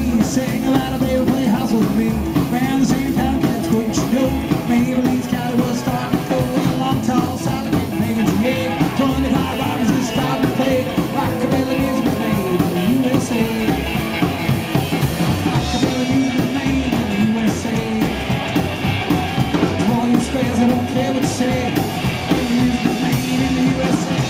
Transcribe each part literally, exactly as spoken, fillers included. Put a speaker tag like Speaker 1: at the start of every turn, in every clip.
Speaker 1: me. Sang a lot of baby play house with me. Ran the same town kids, wouldn't you know? Maybelline's cat was starting to go. A long, tall, solid kid named G A. twenty-five hours is starting to play. Rockabilly music was made in the U S A. Rockabilly music was made in the U S A. To all you squares, I don't care what you say. Music was made in the U S A.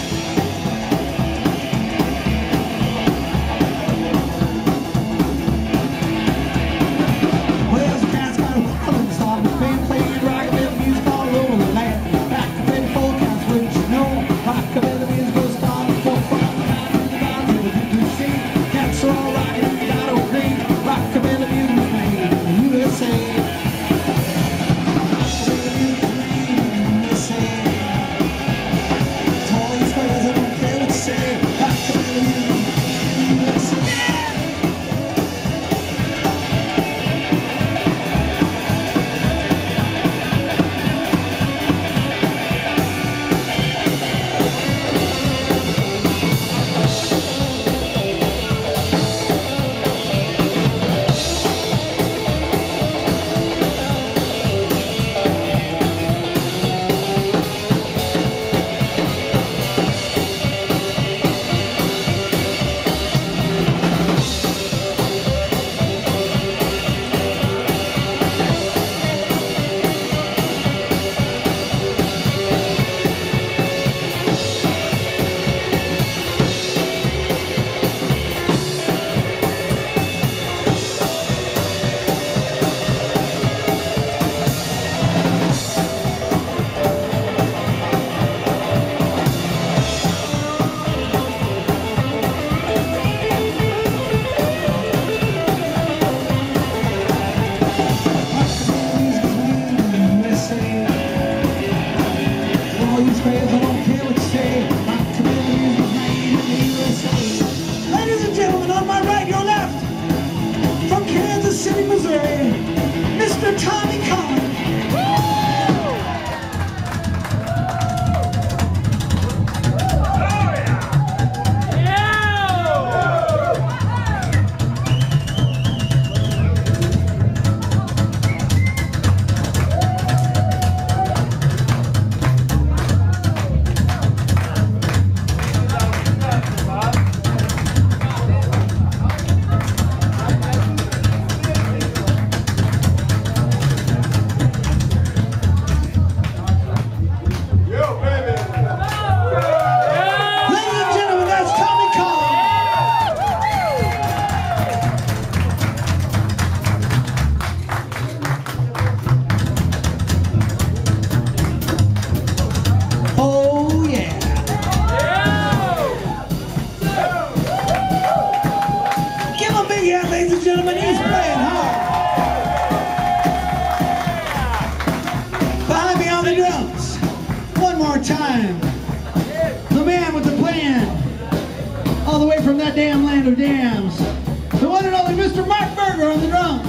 Speaker 1: Ladies and gentlemen, on my right, your left, from Kansas City, Missouri, Mister Tommy Collins. Ladies and gentlemen, he's playing hard. Behind me on the drums, one more time, the man with the plan, all the way from that damn land of dams, the one and only Mister Mark Berger on the drums.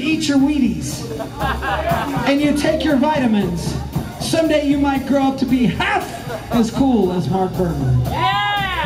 Speaker 1: eat your Wheaties and you take your vitamins, someday you might grow up to be half as cool as Mark Bergman.
Speaker 2: Yeah!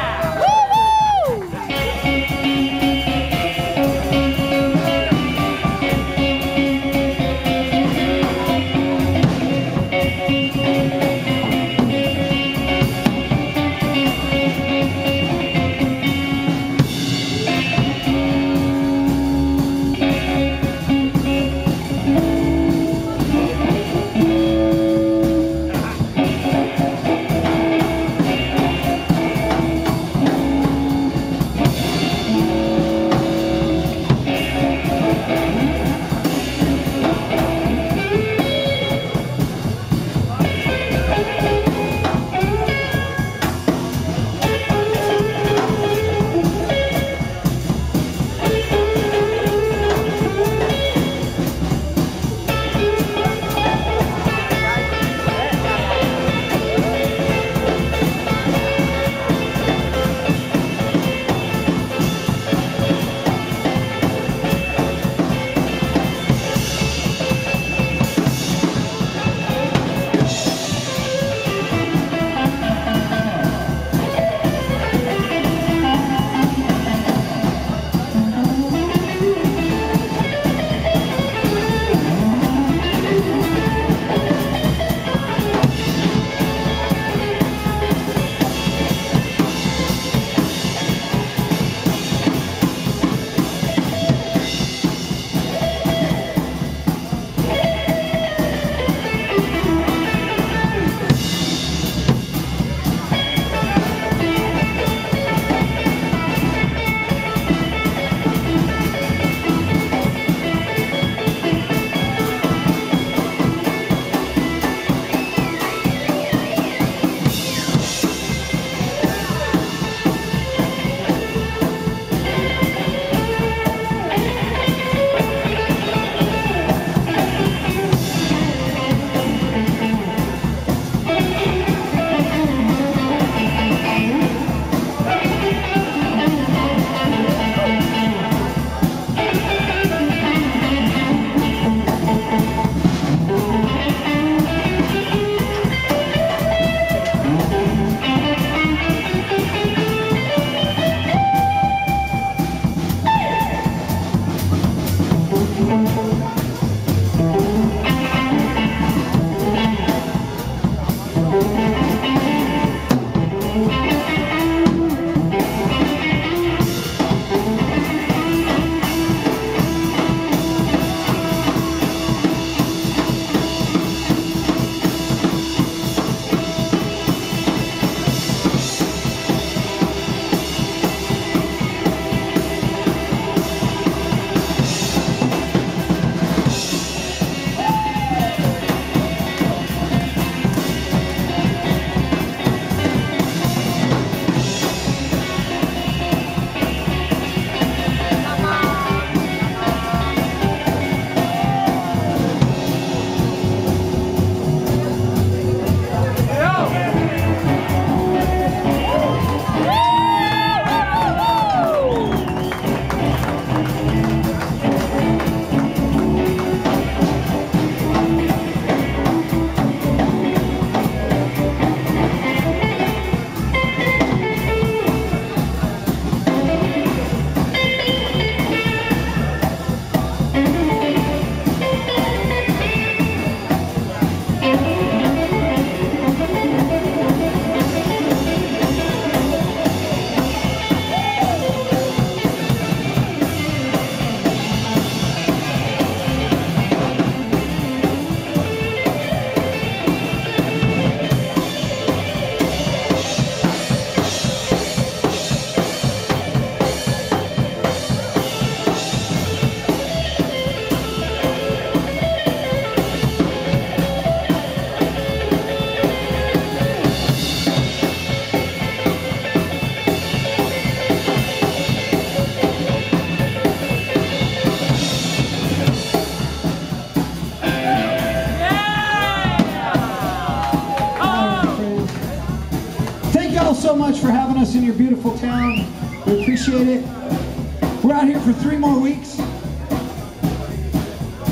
Speaker 1: so much for having us in your beautiful town. We appreciate it. We're out here for three more weeks.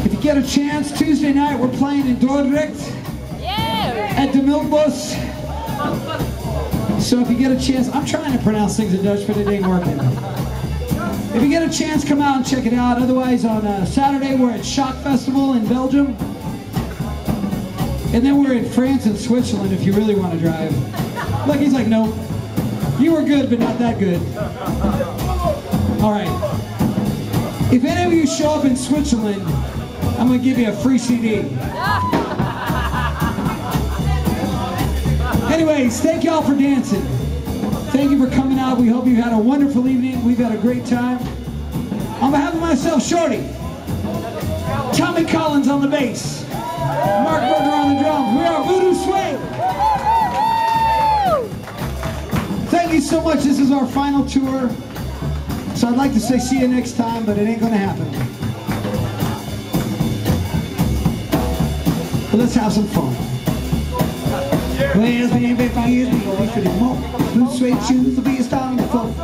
Speaker 1: If you get a chance, Tuesday night we're playing in Dordrecht at the Milkbus. So if you get a chance, I'm trying to pronounce things in Dutch, but it ain't working. If you get a chance, come out and check it out. Otherwise, on uh, Saturday we're at Shock Festival in Belgium. And then we're in France and Switzerland if you really want to drive. Look, he's like, nope. You were good, but not that good. All right. If any of you show up in Switzerland, I'm going to give you a free C D. Anyways, thank y'all for dancing. Thank you for coming out. We hope you had a wonderful evening. We've had a great time. On behalf of myself, Shorty, Tommy Collins on the bass, Mark Berger on the drums. We are Voodoo Swing. Thank you so much. This is our final tour. So I'd like to say see you next time, but it ain't going to happen. But let's have some fun. Well, it's been five years, we'll be pretty more. Blue suede shoes will be a star on the floor.